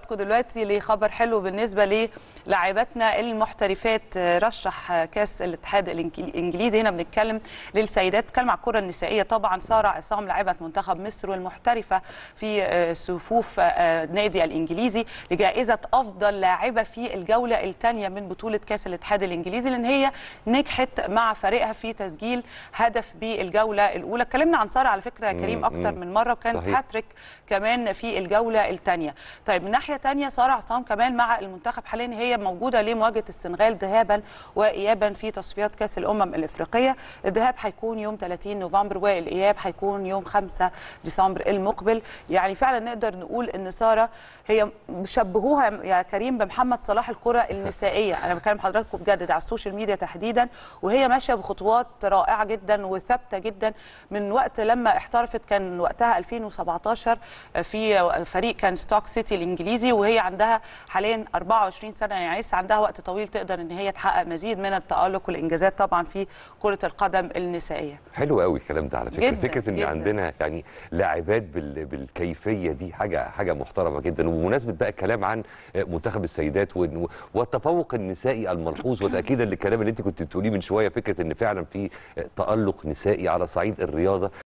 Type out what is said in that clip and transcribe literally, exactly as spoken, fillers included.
دلوقتي لخبر حلو بالنسبه للاعباتنا المحترفات. رشح كاس الاتحاد الانجليزي، هنا بنتكلم للسيدات، بنتكلم على الكره النسائيه طبعا. ساره عصام لاعبه منتخب مصر والمحترفه في صفوف نادي الانجليزي لجائزه افضل لاعبه في الجوله الثانيه من بطوله كاس الاتحاد الانجليزي، لان هي نجحت مع فريقها في تسجيل هدف بالجوله الاولى. اتكلمنا عن ساره على فكره كريم اكتر من مره، وكانت هاتريك كمان في الجوله الثانيه. طيب من ناحيه ثانيه ساره عصام كمان مع المنتخب حاليا هي موجوده لمواجهه السنغال ذهابا وايابا في تصفيات كاس الامم الافريقيه. الذهاب هيكون يوم ثلاثين نوفمبر والاياب هيكون يوم خمسة ديسمبر المقبل. يعني فعلا نقدر نقول ان ساره هي شبهوها يا كريم بمحمد صلاح الكره النسائيه. انا بكلم حضراتكم بجد على السوشيال ميديا تحديدا، وهي ماشيه بخطوات رائعه جدا وثابته جدا من وقت لما احترفت. كان وقتها ألفين وسبعتاشر في فريق كان ستوك سيتي الانجليزي، وهي عندها حاليا أربعة وعشرين سنه، يعني لسه عندها وقت طويل تقدر ان هي تحقق مزيد من التالق والانجازات طبعا في كره القدم النسائيه. حلو قوي الكلام ده على فكره، جداً فكره ان جداً. عندنا يعني لاعبات بال... بالكيفيه دي حاجه حاجه محترمه جدا. وبمناسبه بقى الكلام عن منتخب السيدات والتفوق النسائي الملحوظ، وتاكيدا للكلام اللي انت كنت بتقوليه من شويه، فكره ان فعلا في تالق نسائي على صعيد الرياضه.